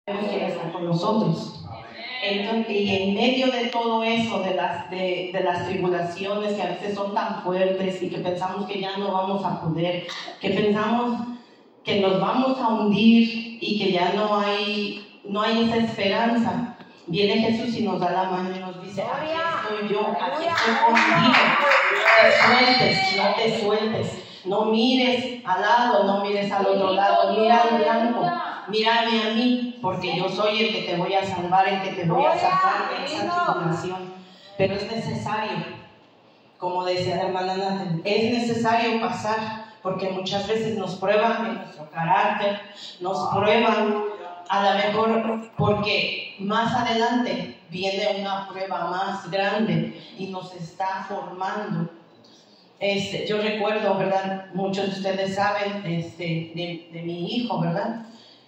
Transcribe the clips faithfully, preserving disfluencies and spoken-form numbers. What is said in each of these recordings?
Dios quiere estar con nosotros. Entonces, y en medio de todo eso, de las, de, de las tribulaciones que a veces son tan fuertes y que pensamos que ya no vamos a poder, que pensamos que nos vamos a hundir y que ya no hay, no hay esa esperanza, viene Jesús y nos da la mano y nos dice: aquí estoy yo, aquí estoy contigo, no te sueltes, no te sueltes, no mires al lado, no mires al otro lado, mira al blanco. Mírame a mí, porque yo soy el que te voy a salvar, el que te voy a sacar de esa tribulación. Pero es necesario, como decía la hermana Nathan, es necesario pasar, porque muchas veces nos prueban en nuestro carácter, nos prueban a lo mejor porque más adelante viene una prueba más grande y nos está formando. Este, yo recuerdo, ¿verdad? Muchos de ustedes saben este, de, de mi hijo, ¿verdad?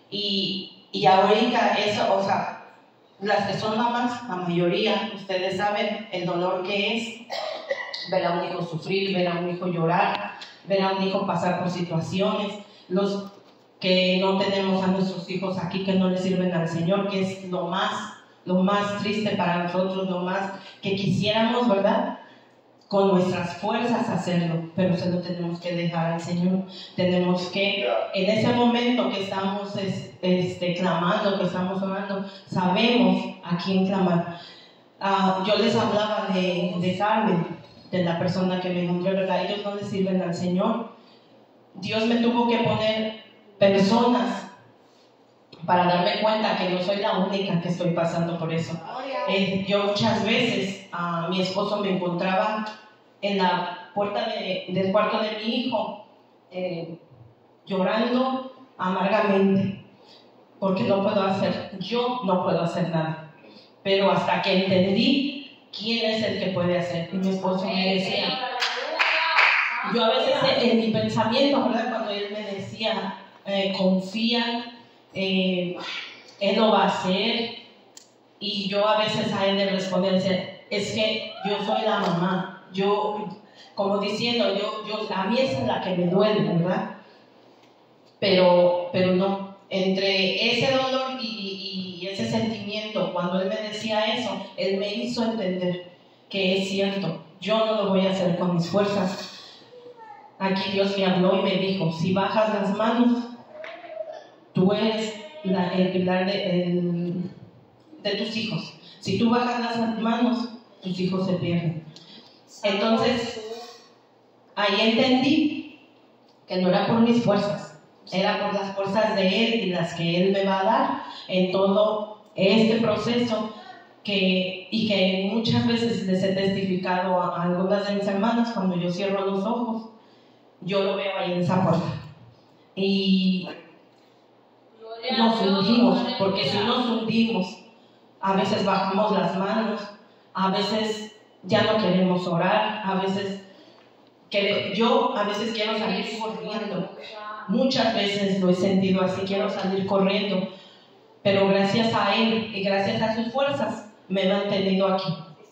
Y, y ahorita eso, o sea, las que son mamás, la mayoría, ustedes saben el dolor que es ver a un hijo sufrir, ver a un hijo llorar, ver a un hijo pasar por situaciones, los que no tenemos a nuestros hijos aquí, que no les sirven al Señor, que es lo más, lo más triste para nosotros, lo más que quisiéramos, ¿verdad?, con nuestras fuerzas hacerlo, pero se lo tenemos que dejar al Señor. Tenemos que, en ese momento que estamos este, clamando, que estamos orando, sabemos a quién clamar. Uh, yo les hablaba de, de Carmen, de la persona que me encontré, ¿verdad? Ellos no le sirven al Señor. Dios me tuvo que poner personas para darme cuenta que no soy la única que estoy pasando por eso. Eh, yo muchas veces, uh, mi esposo me encontraba en la puerta de, del cuarto de mi hijo, eh, llorando amargamente, porque no puedo hacer, yo no puedo hacer nada. Pero hasta que entendí quién es el que puede hacer, y mi esposo me decía, yo a veces en mi pensamiento, ¿verdad?, cuando él me decía, eh, confía, eh, él lo va a hacer. Y yo a veces a él le respondía, es que yo soy la mamá, yo, como diciendo, yo, yo, a mí esa es la que me duele, ¿verdad? Pero, pero no, entre ese dolor y, y, y ese sentimiento, cuando él me decía eso, él me hizo entender que es cierto, yo no lo voy a hacer con mis fuerzas. Aquí Dios me habló y me dijo, si bajas las manos, tú eres la, el pilar de... El, de tus hijos. Si tú bajas las manos, tus hijos se pierden. Entonces, ahí entendí que no era por mis fuerzas, era por las fuerzas de Él y las que Él me va a dar en todo este proceso que, y que muchas veces les he testificado a, a algunas de mis hermanas. Cuando yo cierro los ojos, yo lo veo ahí en esa puerta. Y nos hundimos, porque si nos hundimos, a veces bajamos las manos, a veces ya no queremos orar, a veces que yo a veces quiero salir corriendo. Muchas veces lo he sentido así, quiero salir corriendo, pero gracias a Él y gracias a sus fuerzas me he mantenido aquí.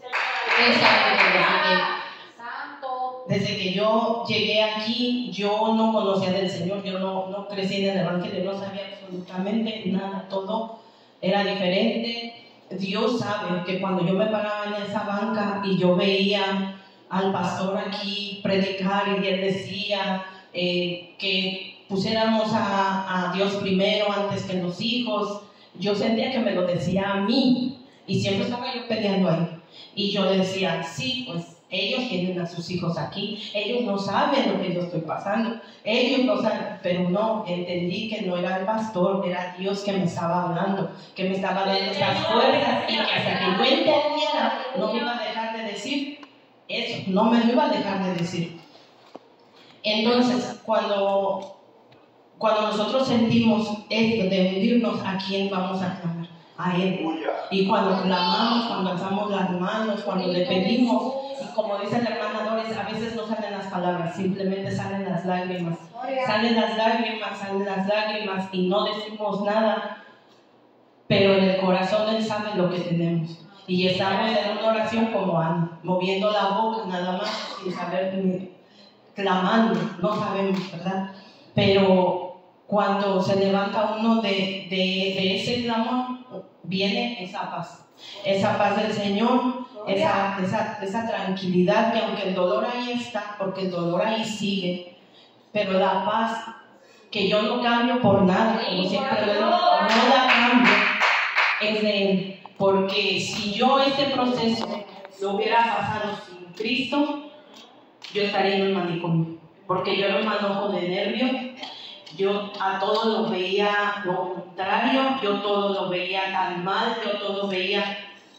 Desde que, desde que yo llegué aquí, yo no conocía del Señor, yo no, no crecí en el Evangelio, no sabía absolutamente nada, todo era diferente. Dios sabe que cuando yo me paraba en esa banca y yo veía al pastor aquí predicar y él decía eh, que pusiéramos a, a Dios primero antes que los hijos, yo sentía que me lo decía a mí y siempre estaba yo peleando ahí. Y yo le decía, sí, pues ellos tienen a sus hijos aquí, ellos no saben lo que yo estoy pasando, ellos no saben, pero no, entendí que no era el pastor, era Dios que me estaba hablando, que me estaba dando esas fuerzas y que hasta que yo entendiera no me iba a dejar de decir eso, no me lo iba a dejar de decir. Entonces, cuando, cuando nosotros sentimos esto de hundirnos, ¿a quién vamos a clamar? A Él. Y cuando clamamos, cuando alzamos las manos, cuando le pedimos, y como dice la hermana Doris, a veces no salen las palabras, simplemente salen las lágrimas. Salen las lágrimas, salen las lágrimas y no decimos nada, pero en el corazón Él sabe lo que tenemos. Y estamos en una oración como Ana, moviendo la boca nada más, sin saber, clamando, no sabemos, ¿verdad? Pero cuando se levanta uno de, de, de ese clamor, viene esa paz, esa paz del Señor, esa, esa, esa tranquilidad que aunque el dolor ahí está, porque el dolor ahí sigue, pero la paz que yo no cambio por nada, como siempre lo digo, no la cambio, es de Él, porque si yo este proceso lo hubiera pasado sin Cristo, yo estaría en el manicomio, porque yo era un manojo de nervios. Yo a todo lo veía lo contrario, yo todo lo veía tan mal, yo todo veía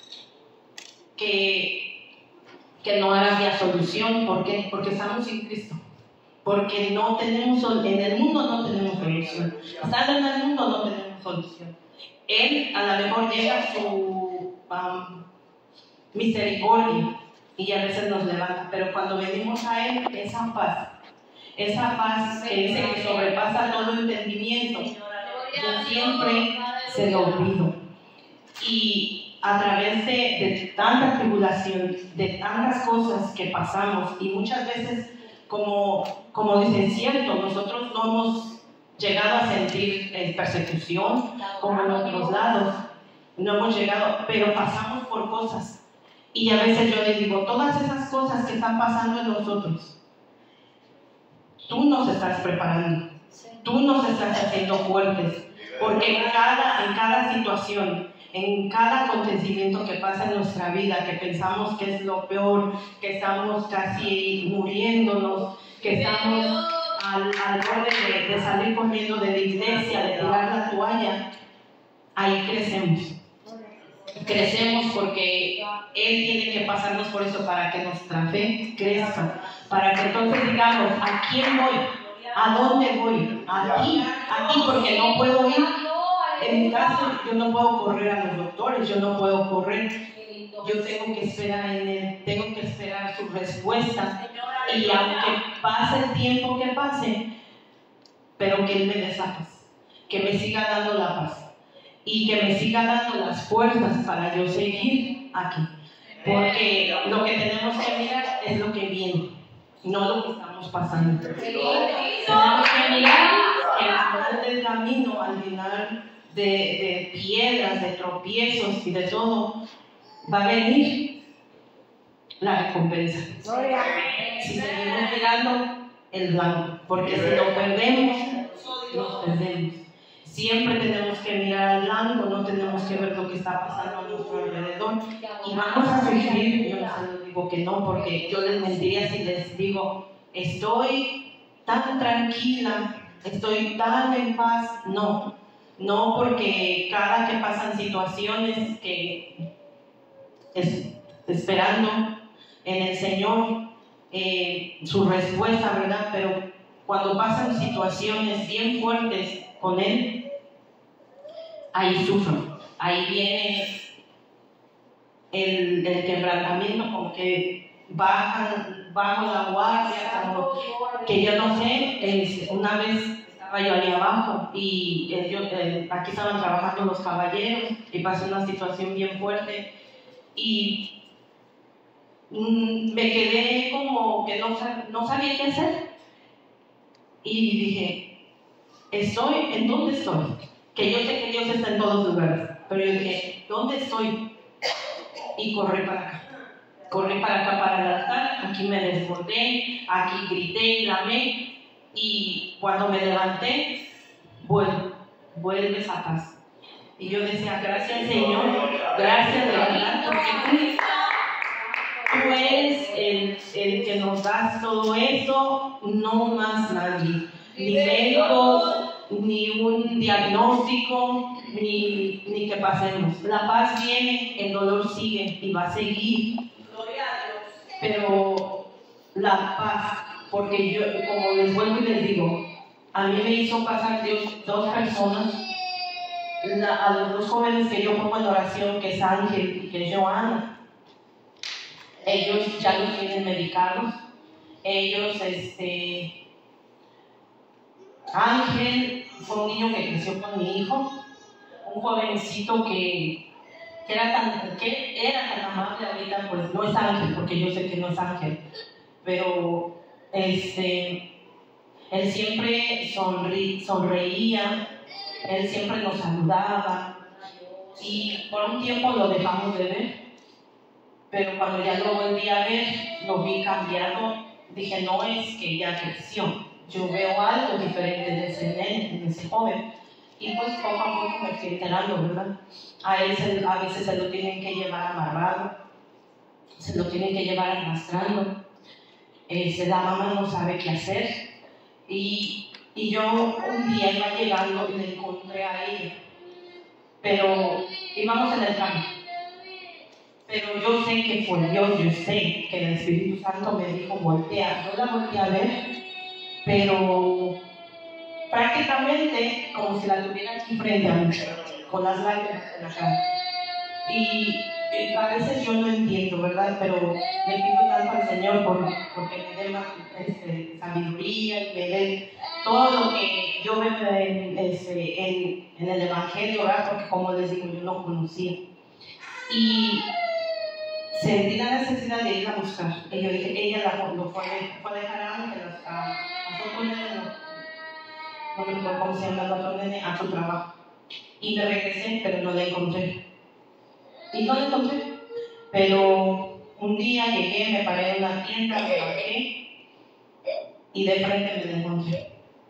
que, que no había solución. ¿Por qué? Porque estamos sin Cristo. Porque no tenemos, en el mundo no tenemos solución. Estando en el mundo no tenemos solución. Él a lo mejor llega su um, misericordia y a veces nos levanta, pero cuando venimos a Él, esa paz. Esa paz que dice que sobrepasa todo entendimiento, yo siempre se lo olvido. Y a través de, de tanta tribulación, de tantas cosas que pasamos, y muchas veces, como, como dicen, cierto, nosotros no hemos llegado a sentir eh, persecución como en otros lados, no hemos llegado, pero pasamos por cosas. Y a veces yo les digo, todas esas cosas que están pasando en nosotros, tú nos estás preparando, tú nos estás haciendo fuertes, porque en cada, en cada situación, en cada acontecimiento que pasa en nuestra vida, que pensamos que es lo peor, que estamos casi muriéndonos, que estamos al, al borde de, de salir corriendo de la iglesia, de tirar la toalla, ahí crecemos. Crecemos porque Él tiene que pasarnos por eso para que nuestra fe crezca, para que entonces digamos, ¿a quién voy? ¿A dónde voy? Aquí, aquí porque no puedo ir. En mi caso, yo no puedo correr a los doctores, yo no puedo correr. Yo tengo que esperar en Él, tengo que esperar su respuesta. Y aunque pase el tiempo que pase, pero que Él me dé la paz, que me siga dando la paz. Y que me siga dando las fuerzas para yo seguir aquí. Porque lo que tenemos que mirar es lo que viene, no lo que estamos pasando. Tenemos que mirar que al final del camino, al final de, de piedras, de tropiezos y de todo, va a venir la recompensa. Si seguimos mirando el blanco, porque si lo perdemos, nos perdemos. Siempre tenemos que mirar al blanco, no tenemos que ver lo que está pasando a nuestro alrededor. Y vamos a sufrir, yo no se les digo que no, porque yo les mentiría si les digo, estoy tan tranquila, estoy tan en paz. No, no, porque cada que pasan situaciones que es, esperando en el Señor eh, su respuesta, ¿verdad? Pero cuando pasan situaciones bien fuertes con Él, ahí sufro, ahí viene el, el quebrantamiento, como que bajan, bajo la guardia, como que yo no sé, es, una vez estaba yo ahí abajo y eh, yo, eh, aquí estaban trabajando los caballeros y pasó una situación bien fuerte y mm, me quedé como que no, no sabía qué hacer y dije, estoy, ¿en dónde estoy? Que yo sé que Dios está en todos lugares, pero yo dije, ¿dónde estoy? Y corrí para acá, corrí para acá para el altar, aquí me desbordé, aquí grité y clamé, y cuando me levanté, vuelvo, vuelve esa paz. Y yo decía, gracias Señor, gracias de verdad, porque tú eres el, el que nos das todo eso, no más nadie, ni médicos, ni un diagnóstico, ni, ni que pasemos. La paz viene, el dolor sigue y va a seguir. Pero la paz, porque yo, como les vuelvo y les digo, a mí me hizo pasar Dios dos personas, la, a los dos jóvenes que yo pongo en oración, que es Ángel y que es Joana. Ellos ya los tienen medicados. Ellos, este... Ángel fue un niño que creció con mi hijo, un jovencito que, que, era, tan, que era tan amable. Ahorita pues no es Ángel, porque yo sé que no es Ángel, pero este, Él siempre sonri, sonreía, él siempre nos saludaba y por un tiempo lo dejamos de ver, pero cuando ya lo volví a ver, lo vi cambiado, dije, no es que ya creció, yo veo algo diferente de ese nene, de ese joven, y pues poco a poco me fui enterando, ¿verdad? A él se, a veces se lo tienen que llevar amarrado, se lo tienen que llevar arrastrando, eh, la mamá no sabe qué hacer, y, y yo un día iba llegando y le encontré a ella, pero íbamos en el carro. Pero yo sé que fue Dios, yo sé que el Espíritu Santo me dijo voltea. Yo la volteé a ver, pero prácticamente como si la tuviera aquí frente a mí, con las lágrimas en la cara. Y eh, a veces yo no entiendo, ¿verdad? Pero le pido tanto al Señor por, porque me dé más este, sabiduría y me dé todo lo que yo veo en, este, en, en el Evangelio, ¿verdad? Porque como les digo, yo no conocía. Y sentí la necesidad de ir a buscar. Y yo dije, ella la, lo fue, fue a dejar a Ángel, a, a su otro nene, no, no me acuerdo cómo se llama el otro nene, a su trabajo. Y me regresé, pero no la encontré. Y no la encontré. Pero un día llegué, me paré en una tienda, me bajé y de frente me la encontré.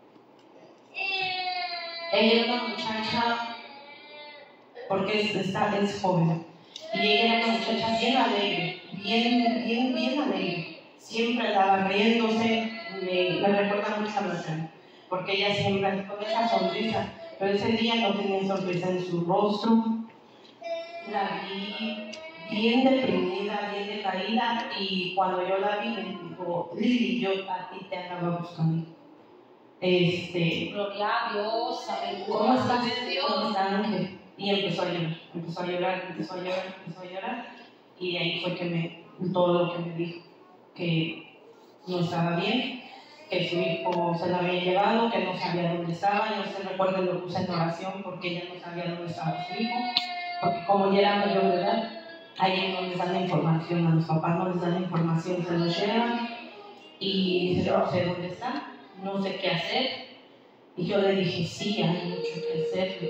Ella era una muchacha, porque es, está, es joven. Y ella era una muchacha bien alegre, bien, bien, bien alegre. Siempre andaba riéndose, me, me recuerda mucho a Marcela, porque ella siempre con esa sonrisa, pero ese día no tenía sonrisa en su rostro. La vi bien deprimida, bien decaída, y cuando yo la vi me dijo, Lili, yo a ti te andaba buscando. Este, Gloria a Dios, ¿cómo estás? ¿Cómo está Ángel? Y empezó a llorar, empezó a llorar, empezó a llorar, empezó a llorar, y de ahí fue que me, todo lo que me dijo, que no estaba bien, que su hijo se lo había llevado, que no sabía dónde estaba. Yo se recuerdo lo puse en oración porque ella no sabía dónde estaba su hijo, porque como ya era mayor de edad, ahí no les dan la información, a los papás no les dan la información, se lo llevan, y dice, no sé dónde está, no sé qué hacer, y yo le dije, sí, hay mucho que hacer.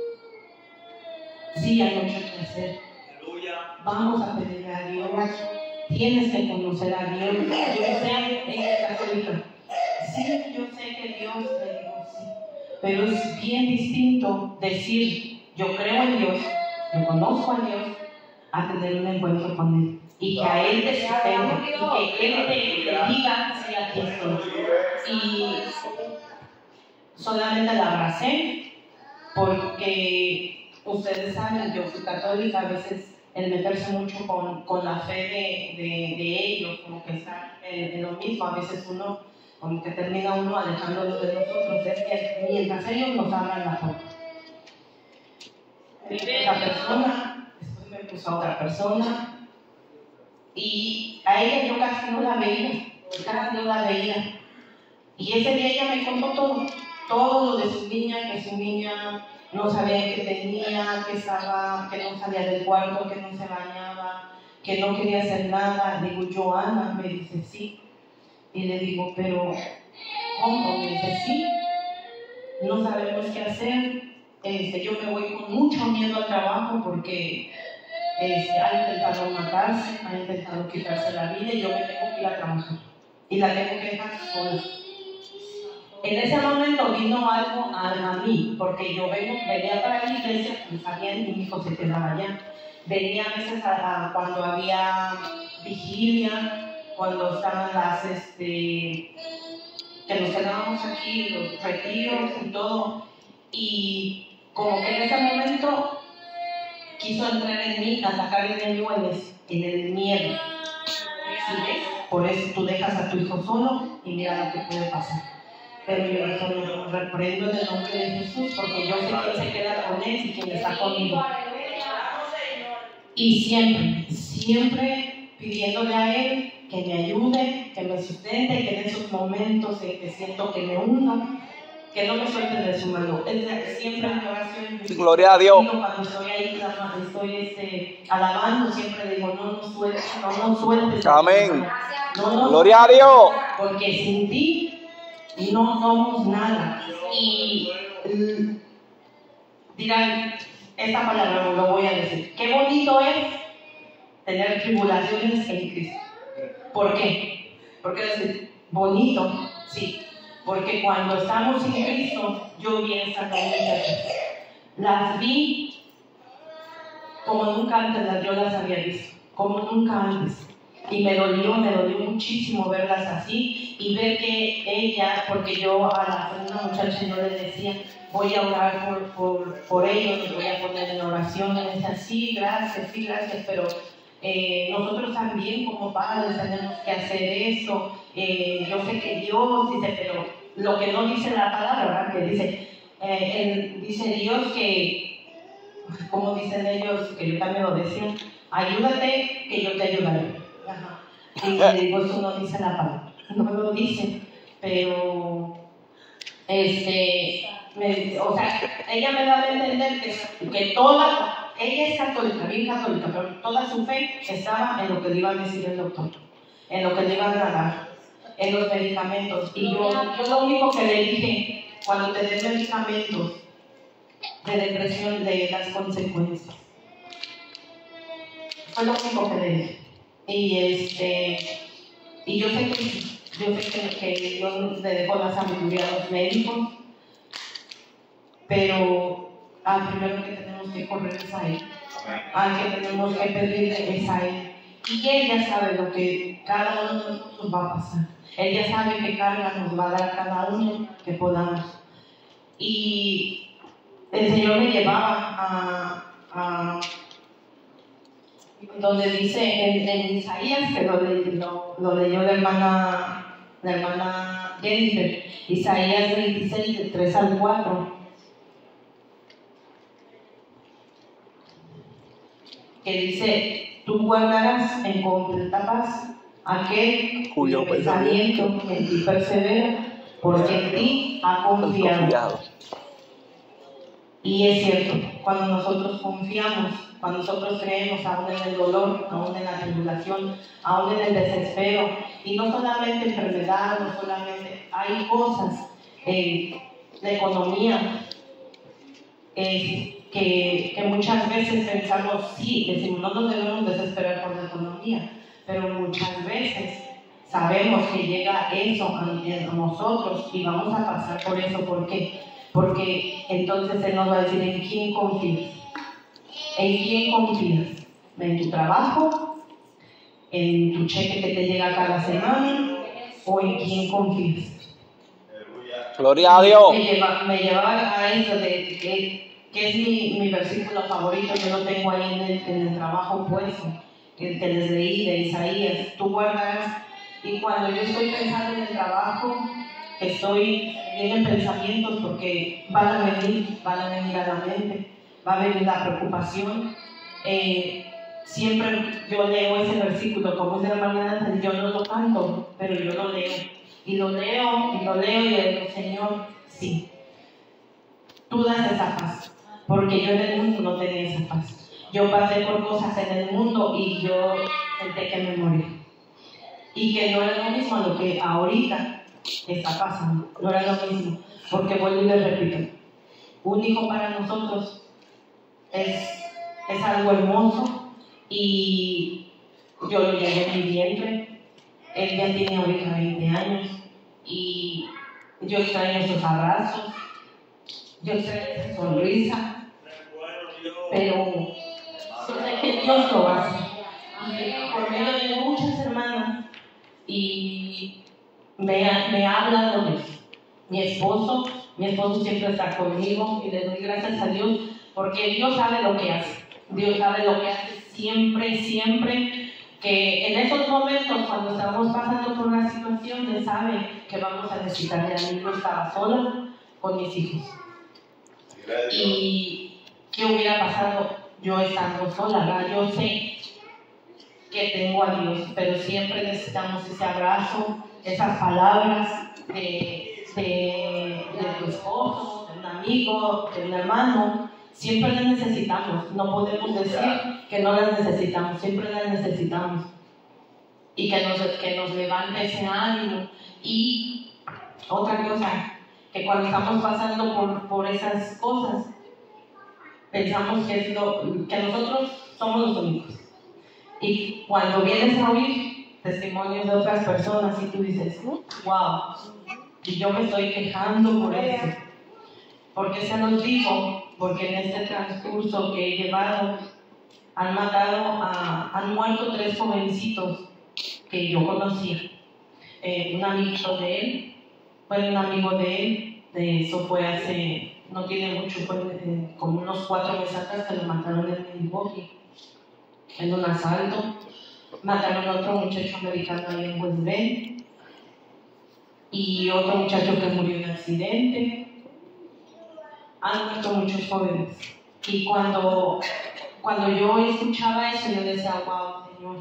Sí, hay mucho que hacer. Vamos a pedirle a Dios. Tienes que conocer a Dios. Yo sé, ella es católica. Sí, yo sé que Dios me dijo sí. Pero es bien distinto decir, yo creo en Dios, yo conozco a Dios, a tener un encuentro con Él. Y que a Él te sostenga. Y que Él te, te diga, sí, aquí estoy. Y solamente la abracé porque ustedes saben, yo fui católica, a veces el meterse mucho con, con la fe de, de, de ellos, como que está en, en lo mismo, a veces uno, como que termina uno alejándolo de nosotros, es que mientras ellos nos abran la puerta. Esa persona, después me puso a otra persona, y a ella yo casi no la veía, casi no la veía. Y ese día ella me contó todo, todo lo de su niña, que su niña no sabía qué tenía, que estaba, que no salía del cuarto, que no se bañaba, que no quería hacer nada. Le digo, Joana, me dice sí. Y le digo, pero ¿cómo? Me dice sí. No sabemos qué hacer. Este, yo me voy con mucho miedo al trabajo porque este, ha intentado matarse, ha intentado quitarse la vida y yo me tengo que ir a trabajar. Y la tengo que dejar sola. En ese momento vino algo a, a mí, porque yo vengo, venía para la iglesia, pues sabía, mi hijo se quedaba allá. Venía a veces a, a, cuando había vigilia, cuando estaban las, este, que nos quedábamos aquí, los retiros y todo. Y como que en ese momento quiso entrar en mí, atacar en el, en el miedo. ¿Sí ves? Por eso tú dejas a tu hijo solo y mira lo que puede pasar. Pero yo lo reprendo en el nombre de Jesús, porque yo sé quién se queda con Él y quién está conmigo. Y siempre, siempre pidiéndole a Él que me ayude, que me sustente, que en esos momentos en que siento que me hundo, que no me suelte de su mano. Es siempre en mi oración. Gloria a Dios. Cuando estoy ahí, estoy este, alabando, siempre digo, no nos sueltes, no nos sueltes. Amén. No nos Gloria a Dios. Porque sin ti y no somos nada. Y mm, dirán, esta palabra lo voy a decir, qué bonito es tener tribulaciones en Cristo. ¿Por qué? Porque es bonito, sí, porque cuando estamos en Cristo, yo vi estas cosas, las vi como nunca antes las, yo las había visto, como nunca antes. Y me dolió, me dolió muchísimo verlas así y ver que ella, porque yo a la segunda muchacha yo le decía, voy a orar por, por, por ellos, les voy a poner en oración, y me decía, sí, gracias, sí, gracias, pero eh, nosotros también como padres tenemos que hacer eso. Eh, yo sé que Dios dice, pero lo que no dice la palabra, ¿verdad? Que dice, eh, el, dice Dios que, como dicen ellos, que yo también lo decía, ayúdate que yo te ayudaré. Ajá. Y le digo, eso no dice la palabra, no lo dice, pero este, me, o sea, ella me da a entender que, que toda, ella es católica, bien católica, pero toda su fe estaba en lo que le iba a decir el doctor, en lo que le iba a dar, en los medicamentos. Y yo, yo lo único que le dije, cuando te den medicamentos de depresión, de las consecuencias, fue lo único que le dije. Y este, y yo sé que, yo sé que, que Dios le dejó la sabiduría a los médicos, pero al primero que tenemos que correr es a Él, al que tenemos que pedirle es a Él. Y ella sabe lo que cada uno de nosotros va a pasar. Ella sabe qué carga nos va a dar cada uno que podamos. Y el Señor me llevaba a, a donde dice en, en Isaías, que lo, lo, lo leyó la hermana, la hermana Jennifer, Isaías veintiséis, de tres al cuatro, que dice, tú guardarás en completa paz aquel cuyo pensamiento en ti persevera, porque en ti ha confiado. Y es cierto, cuando nosotros confiamos, cuando nosotros creemos aún en el dolor, aún en la tribulación, aún en el desespero, y no solamente enfermedad, no solamente, hay cosas, eh, la economía, eh, que, que muchas veces pensamos, sí, decimos, no nos debemos desesperar por la economía, pero muchas veces sabemos que llega eso a, a nosotros y vamos a pasar por eso. ¿Por qué? Porque entonces Él nos va a decir, ¿en quién confías? ¿En quién confías? ¿En tu trabajo? ¿En tu cheque que te llega cada semana? ¿O en quién confías? Gloria a Dios. Me lleva, me llevaba a eso de que, que es mi, mi versículo favorito, yo lo tengo ahí en el, en el trabajo puesto, el que les leí de Isaías. Tú guardarás, y cuando yo estoy pensando en el trabajo, que estoy bien en pensamientos, porque van a venir, van a venir a la mente, va a venir la preocupación. Eh, siempre yo leo ese versículo, como es de la mañana, yo no lo canto, pero yo lo leo. Y lo leo, y lo leo, y le digo, Señor, sí, tú das esa paz, porque yo en el mundo no tenía esa paz. Yo pasé por cosas en el mundo y yo senté que me morí. Y que no era lo mismo a lo que ahorita está pasando, no era lo mismo, porque vuelvo y les repito, un hijo para nosotros es, es algo hermoso, y yo lo llevé en mi vientre. Él ya tiene ahorita veinte años y yo extraño esos abrazos, yo extraño esa sonrisa, pero yo sé que Dios lo hace, y por medio de muchas hermanas, y me, me hablan de mi esposo, mi esposo siempre está conmigo, y le doy gracias a Dios, porque Dios sabe lo que hace, Dios sabe lo que hace siempre, siempre, que en esos momentos cuando estamos pasando por una situación, Él sabe que vamos a necesitar de alguien. Yo estaba sola con mis hijos, y ¿qué hubiera pasado yo estando sola? ¿verdad? Yo sé que tengo a Dios, pero siempre necesitamos ese abrazo, esas palabras de, de, de tu esposo, de un amigo, de un hermano. Siempre las necesitamos, no podemos decir que no las necesitamos, siempre las necesitamos, y que nos, que nos levante ese ánimo. Y Otra cosa, que cuando estamos pasando por, por esas cosas, pensamos que, es lo, que nosotros somos los únicos. Y cuando vienes a oír testimonios de otras personas y tú dices, wow, y yo me estoy quejando por eso. ¿Por qué se los digo? Porque en este transcurso que he llevado, han matado, a, han muerto tres jovencitos que yo conocí. Eh, un amigo de él, fue un amigo de él, de eso fue hace, no tiene mucho, fue eh, como unos cuatro meses atrás que lo mataron en Milwaukee, en un asalto. Mataron a otro muchacho americano ahí en West Bend y otro muchacho que murió en un accidente. Han muerto muchos jóvenes. Y cuando, cuando yo escuchaba eso, yo decía, wow, Señor,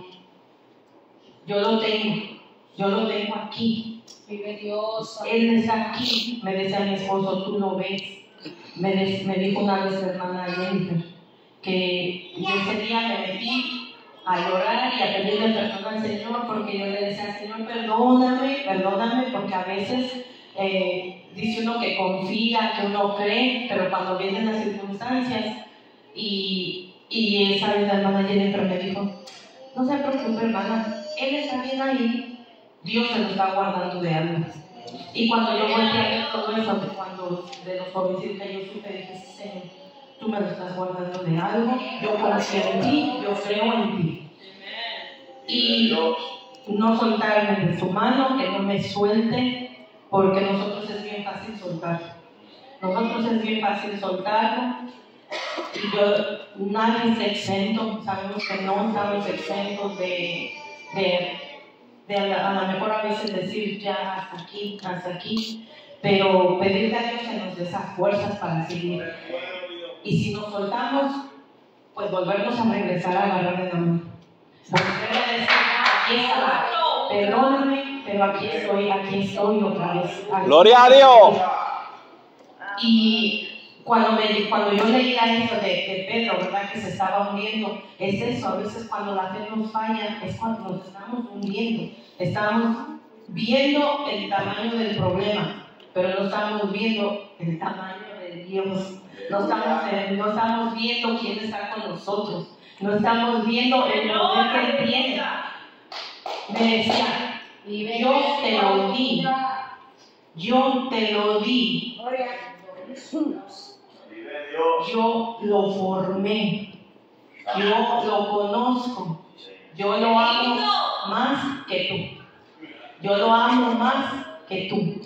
yo lo tengo, yo lo tengo aquí. Vive Dios. Él está aquí, me decía mi esposo, tú lo ves. Me, de, me dijo una vez mi hermana Jennifer, que yo ese día me metí a llorar y a pedirle perdón al Señor, porque yo le decía, Señor, perdóname, perdóname, porque a veces eh, dice uno que confía, que uno cree, pero cuando vienen las circunstancias, y, y esa vez la hermana Jennifer me dijo, no se preocupe, hermana, Él está bien ahí, Dios se lo está guardando de algo. Y cuando yo volví a ver todo eso, cuando de los jovencitos que yo supe, dije, Señor, tú me lo estás guardando de algo, yo confío en ti, yo creo en ti. Y no soltarme de su mano, que no me suelte, porque nosotros es bien fácil soltar. Nosotros es bien fácil soltarlo. Y yo, nadie es exento, sabemos que no estamos exentos de, de, de a, la, a lo mejor a veces decir ya hasta aquí, hasta aquí, pero pedirle a Dios que nos dé esas fuerzas para seguir. Y si nos soltamos, pues volvernos a regresar a agarrar de la mano. Volver a decir, aquí está, perdóname, pero aquí estoy, aquí estoy otra vez. ¡Gloria a Dios! Y cuando, me, cuando yo leía esto de, de Pedro, ¿verdad? Que se estaba hundiendo, es eso, a veces cuando la fe nos falla, es cuando nos estamos hundiendo. Estamos viendo el tamaño del problema, pero no estamos viendo el tamaño de Dios. No estamos, no estamos viendo quién está con nosotros. No estamos viendo el poder que Él tiene. Me decía, yo te lo di. Yo te lo di. Yo lo formé. Yo lo conozco. Yo lo amo más que tú. Yo lo amo más que tú.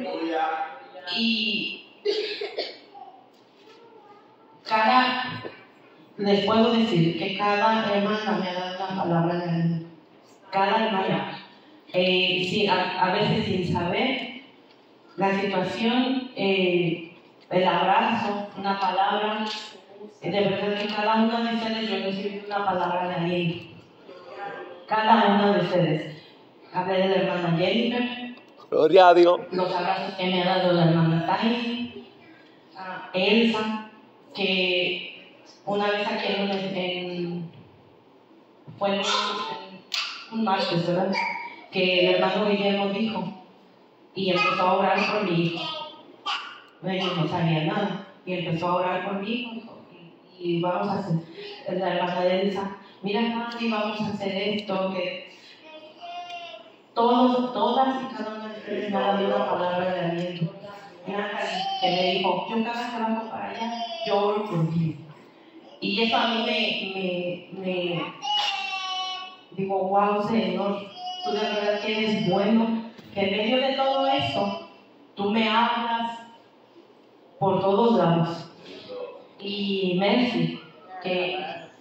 Y cada, les puedo decir que cada hermana me ha dado una palabra de vida. Cada hermana. Eh, sí, a, a veces sin saber la situación, eh, el abrazo, una palabra. De verdad que cada una de ustedes yo recibí una palabra de aliento. Cada una de ustedes. Hablé de la hermana Jennifer. Gloria a Dios. Los abrazos que me ha dado la hermana Tiny, uh, Elsa, que una vez aquí en, en fue en un, en un martes, ¿verdad? Que el hermano Guillermo dijo, y empezó a orar por mi hijo. Ellos no sabían nada, y empezó a orar por mi hijo, y, y vamos a hacer, la hermana de Elsa, mira, Mami, vamos a hacer esto, que todos, todas y cada una de ustedes me ha dado una palabra de aliento. Mira, que me dijo, yo cada que vamos para allá, yo oro por ti. Y eso a mí me, me, me digo, wow, Señor, tú de verdad que eres bueno, que en medio de todo eso, tú me hablas por todos lados. Y Mercy, que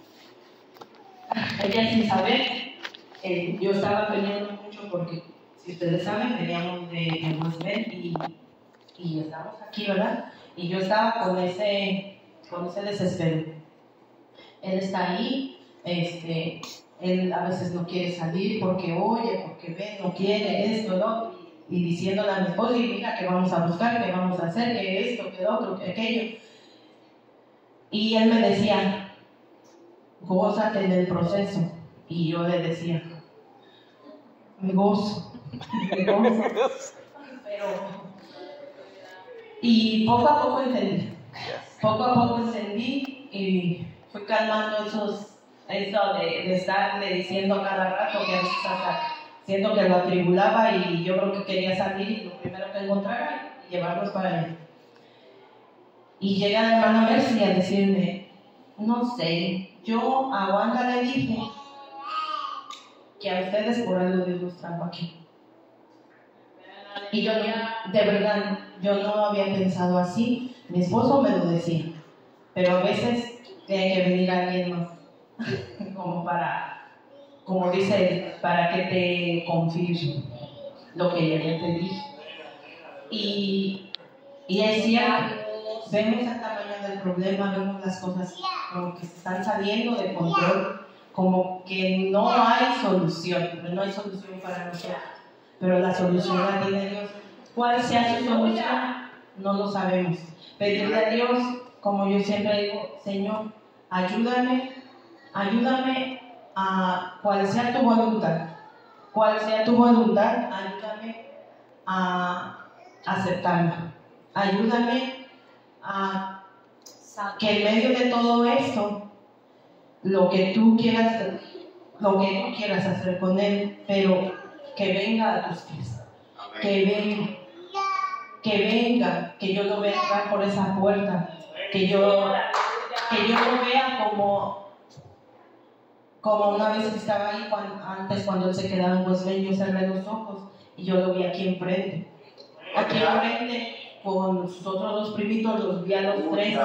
ella sin saber, eh, yo estaba peleando mucho porque, si ustedes saben, veníamos de, de West Bend y, y estamos aquí, ¿verdad? Y yo estaba con ese, con ese desespero. Él está ahí, este, él a veces no quiere salir porque oye, porque ve, no quiere esto, ¿no? Y, y diciéndole a mi esposo, y mira, que vamos a buscar, que vamos a hacer, que esto, que otro, que aquello. Y él me decía, gózate en el proceso. Y yo le decía, me gozo, me gozo. Pero Y poco a poco entendí. Poco a poco entendí y fui calmando esos, eso de, de estarle diciendo a cada rato que a veces hasta siento que lo atribulaba y yo creo que quería salir y lo primero que encontrara y llevarlos para él. Y llega la hermana Mercy a decirme, no sé, yo a Wanda le dije que a ustedes por algo Dios los trajo aquí. Y yo, de verdad, yo no había pensado así. Mi esposo me lo decía, pero a veces tiene que venir alguien más, como para, como dice él, para que te confirme lo que yo ya te dije. Y, y es cierto, vemos el tamaño del problema, vemos las cosas como que se están saliendo de control, como que no hay solución, no hay solución para nosotros. Pero la solución la tiene Dios. ¿Cuál sea su solución? No lo sabemos. Pedirle a Dios, como yo siempre digo, Señor, ayúdame, ayúdame a cuál sea tu voluntad. Cuál sea tu voluntad, ayúdame a aceptarlo. Ayúdame a que en medio de todo esto, lo que tú quieras, lo que tú quieras hacer con él, pero que venga a tus pies, que venga, que venga, que yo lo vea entrar por esa puerta, que yo, que yo lo vea como, como una vez que estaba ahí, cuando, antes cuando él se quedaba en Wesleyan, yo cerré los ojos y yo lo vi aquí enfrente, aquí enfrente con sus otros dos primitos, los vi a los tres,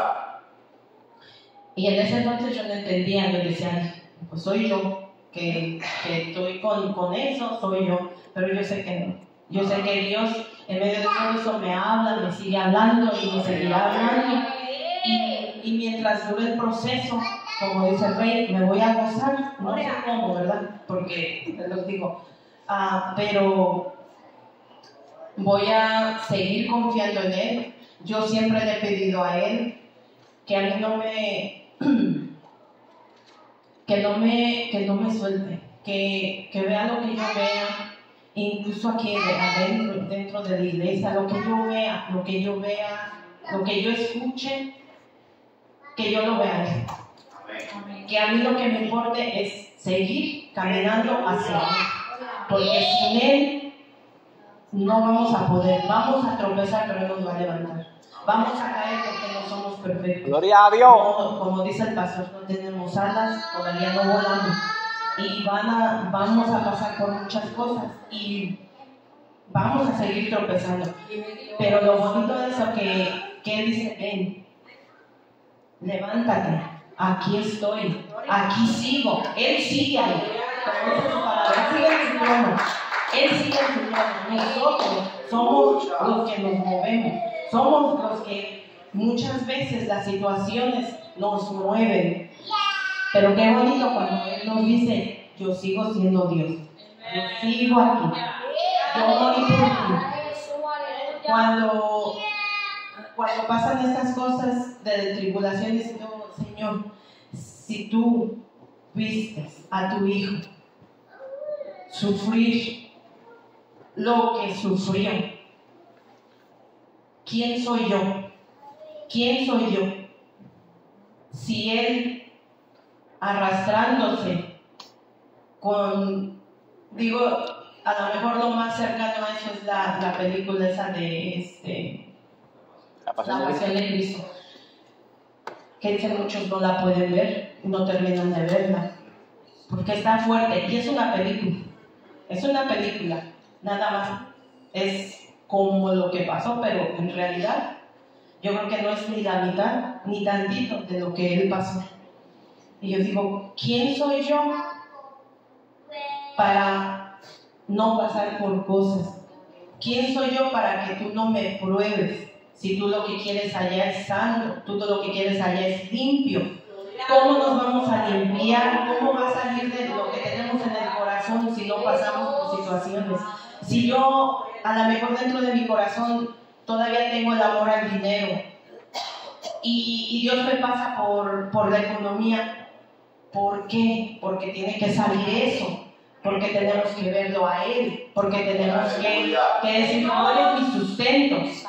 y en ese entonces yo no entendía, yo decía, pues soy yo. Que, que estoy con, con eso, soy yo, pero yo sé que no. Yo sé que Dios en medio de todo eso me habla, me sigue hablando y me seguirá hablando. Y, y mientras dure el proceso, como dice el rey, me voy a gozar, no sé cómo, ¿verdad? Porque te lo digo, uh, pero voy a seguir confiando en Él. Yo siempre le he pedido a Él que a mí no me... que no me, que no me suelte, que, que vea lo que yo vea, incluso aquí adentro, dentro de la iglesia, lo que yo vea, lo que yo vea, lo que yo escuche, que yo lo vea. Amén. Que a mí lo que me importe es seguir caminando hacia Él, porque sin Él no vamos a poder, vamos a tropezar, pero nos va a levantar. Vamos a caer porque no somos perfectos. Gloria a Dios. Como, como dice el pastor, no tenemos alas, todavía no volamos. Y van a, vamos a pasar por muchas cosas y vamos a seguir tropezando. Pero lo bonito de eso que, que Él dice, ven, levántate, aquí estoy, aquí sigo. Él sigue ahí. Él sigue en su trono. Él sigue en su trono. Nosotros somos los que nos movemos. Somos los que muchas veces las situaciones nos mueven. Pero qué bonito cuando Él nos dice, yo sigo siendo Dios. Yo sigo aquí. Yo voy por ti. Cuando, cuando pasan estas cosas de tribulaciones, yo, Señor, si tú vistes a tu hijo sufrir lo que sufrió, ¿quién soy yo? ¿Quién soy yo? Si él arrastrándose con, digo, a lo mejor lo más cercano a eso es la, la película esa de este, La Pasión, la Pasión de Cristo, que dicen muchos no la pueden ver, no terminan de verla, porque está fuerte, y es una película, es una película, nada más, es como lo que pasó, pero en realidad yo creo que no es ni la mitad, ni tantito de lo que él pasó. Y yo digo, ¿quién soy yo para no pasar por cosas? ¿Quién soy yo para que tú no me pruebes? Si tú lo que quieres allá es santo, tú lo que quieres allá es limpio. ¿Cómo nos vamos a limpiar? ¿Cómo va a salir de lo que tenemos en el corazón si no pasamos por situaciones? Si yo, a lo mejor dentro de mi corazón, todavía tengo el amor al dinero y, y Dios me pasa por, por la economía, ¿por qué? Porque tiene que salir eso, porque tenemos que verlo a Él, porque tenemos que, que decir, no eres mi sustento,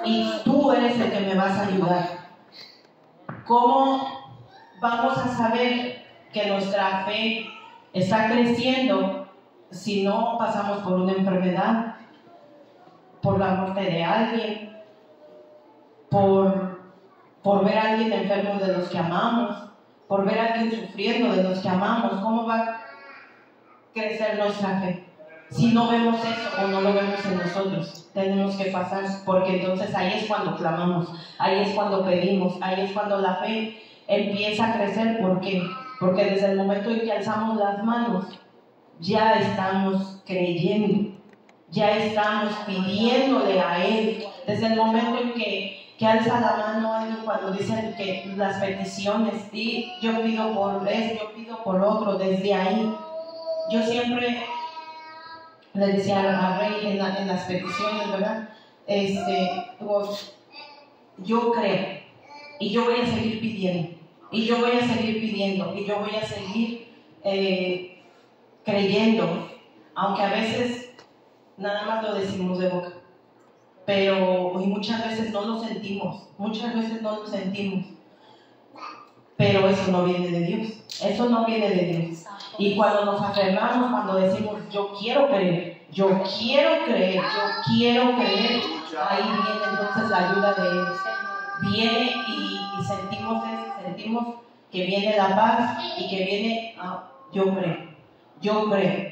y tú eres el que me vas a ayudar. ¿Cómo vamos a saber que nuestra fe está creciendo si no pasamos por una enfermedad, por la muerte de alguien, por, por ver a alguien enfermo de los que amamos, por ver a alguien sufriendo de los que amamos? ¿Cómo va a crecer nuestra fe si no vemos eso o no lo vemos en nosotros? Tenemos que pasar, porque entonces ahí es cuando clamamos, ahí es cuando pedimos, ahí es cuando la fe empieza a crecer. ¿Por qué? Porque desde el momento en que alzamos las manos, ya estamos creyendo, ya estamos pidiéndole a Él. Desde el momento en que, que alza la mano alguien, cuando dicen que las peticiones, y yo pido por esto, yo pido por otro, desde ahí, yo siempre le decía a Rey en, la, en las peticiones, ¿verdad? Este, pues, yo creo, y yo voy a seguir pidiendo, y yo voy a seguir pidiendo, y yo voy a seguir eh, creyendo, aunque a veces nada más lo decimos de boca, pero y muchas veces no lo sentimos, muchas veces no lo sentimos, pero eso no viene de Dios, eso no viene de Dios. Y cuando nos aferramos, cuando decimos yo quiero creer, yo quiero creer, yo quiero creer, ahí viene entonces la ayuda de Él. Viene y, y sentimos eso, sentimos que viene la paz y que viene, ah, yo creo, yo creo.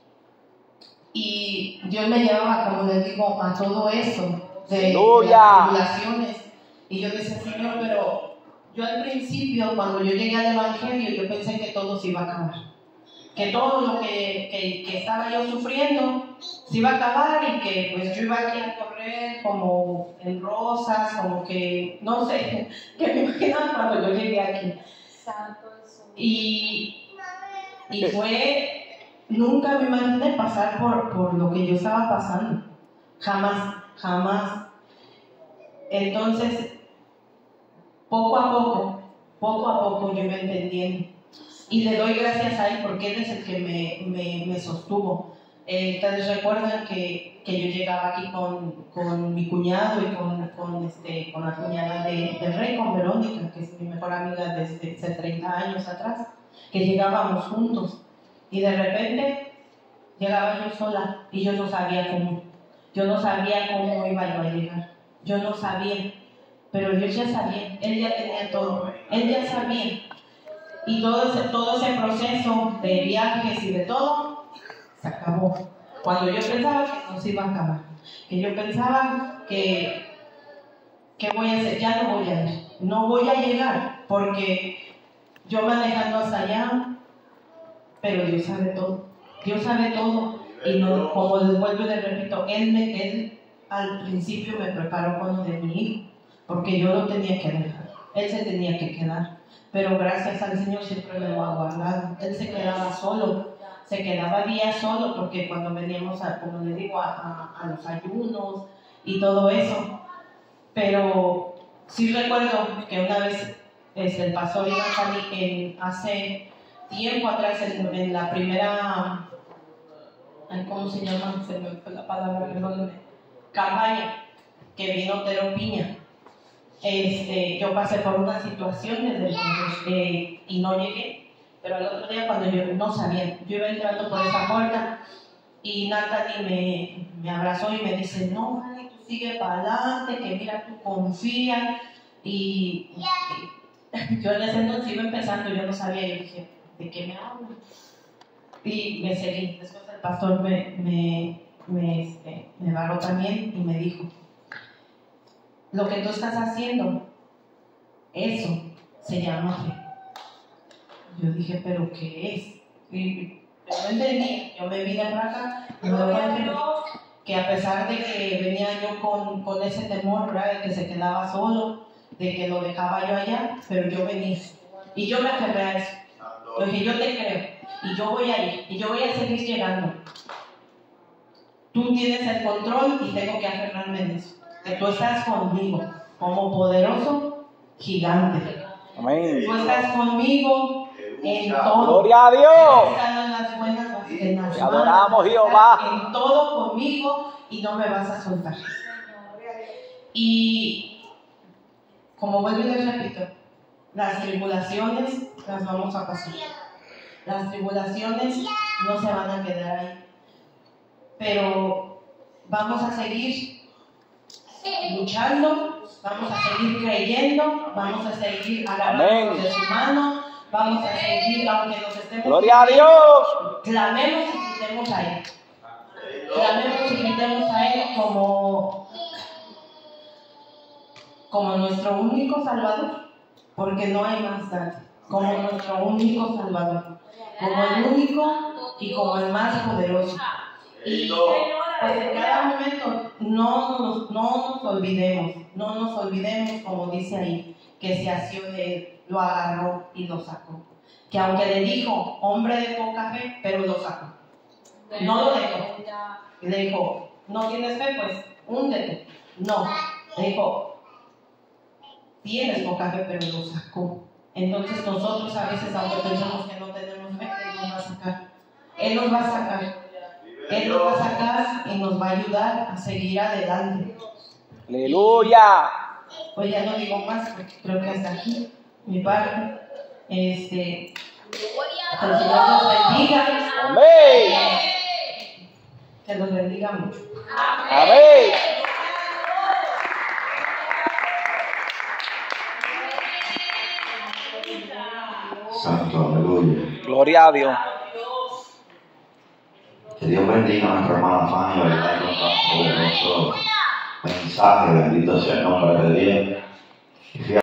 Y Dios me llevaba, como les digo, a todo eso de, de las tribulaciones. Y yo decía, Señor, pero yo al principio, cuando yo llegué al Evangelio, yo pensé que todo se iba a acabar. Que todo lo que, que, que estaba yo sufriendo se iba a acabar y que pues yo iba aquí a correr como en rosas, como que, no sé, que me imaginaba cuando yo llegué aquí. Y, y fue, nunca me imaginé pasar por, por lo que yo estaba pasando. Jamás, jamás. Entonces, poco a poco, poco a poco yo iba entendiendo. Y le doy gracias a Él porque Él es el que me, me, me sostuvo. Eh, Ustedes recuerdan que, que yo llegaba aquí con, con mi cuñado y con, con, este, con la cuñada de, de Rey, con Verónica, que es mi mejor amiga desde hace treinta años atrás, que llegábamos juntos. Y de repente llegaba yo sola y yo no sabía cómo. Yo no sabía cómo iba yo a llegar. Yo no sabía. Pero Dios ya sabía. Él ya tenía todo. Él ya sabía. Y todo ese, todo ese proceso de viajes y de todo se acabó. Cuando yo pensaba que no se iba a acabar, que yo pensaba que, ¿qué voy a hacer? Ya no voy a ir, no voy a llegar, porque yo manejando hasta allá, pero Dios sabe todo, Dios sabe todo. Y no, como les vuelvo y les repito, Él, me, él al principio me preparó con lo de mi hijo, porque yo lo tenía que dejar, Él se tenía que quedar. Pero gracias al Señor siempre me lo ha guardado. Él se quedaba solo, se quedaba días solo, porque cuando veníamos, a, como le digo, a, a, a los ayunos y todo eso. Pero sí recuerdo que una vez este, el pastor iba a salir en, hace tiempo atrás, en, en la primera, ¿cómo se llama? Se me fue la palabra, perdónenme, campaña, que vino Tero Piña. Este, yo pasé por unas situaciones de, eh, y no llegué, pero el otro día cuando yo no sabía, yo iba entrando por esa puerta y Natalie me, me abrazó y me dice, no, Fanny, tú sigue para adelante, que mira, tú confía. Y, y yo en ese entonces iba empezando, yo no sabía, yo dije, ¿de qué me hablo? Y me seguí. Después el pastor me, me, me, este, me barró también y me dijo, lo que tú estás haciendo, eso se llama fe. Yo dije, ¿pero qué es? Y yo no entendí. Yo me vine para acá y me doy cuenta que a pesar de que venía yo con, con ese temor, ¿verdad? De que se quedaba solo, de que lo dejaba yo allá, pero yo venía. Y yo me aferré a eso. Yo dije, yo te creo. Y yo voy a ir. Y yo voy a seguir llegando. Tú tienes el control y tengo que aferrarme en eso. Que tú estás conmigo como poderoso gigante. Amén. Tú estás conmigo en todo. Gloria a Dios. Estás en las buenas, en las Te adoramos, Jehová. En todo conmigo y no me vas a soltar. Y como vuelvo y les repito, las tribulaciones las vamos a pasar. Las tribulaciones no se van a quedar ahí. Pero vamos a seguir luchando, vamos a seguir creyendo, vamos a seguir agarrándonos de su mano, vamos a seguir, aunque nos estemos... ¡Gloria a Dios! Clamemos y gritemos a Él. Clamemos y gritemos a Él como, como nuestro único Salvador, porque no hay más nadie. Como nuestro único Salvador, como el único y como el más poderoso. Y pues en cada momento no nos, no nos olvidemos, no nos olvidemos, como dice ahí, que se asió de Él, lo agarró y lo sacó. Que aunque le dijo, hombre de poca fe, pero lo sacó. No lo dejó. Le dijo, no tienes fe, pues húndete. No. Le dijo, tienes poca fe, pero lo sacó. Entonces nosotros a veces, aunque pensamos que no tenemos fe, Él nos va a sacar. Él nos va a sacar. Él nos va a sacar y nos va a ayudar a seguir adelante. ¡Aleluya! Pues ya no digo más, porque creo que hasta aquí mi parte. Este, que el Señor los bendiga. Amén. Que los bendiga mucho. Amén. Santo, aleluya. Gloria a Dios. Que Dios bendiga a nuestra hermana Fanny, ¿verdad? Con tan poderoso mensaje, bendito sea el nombre de Dios.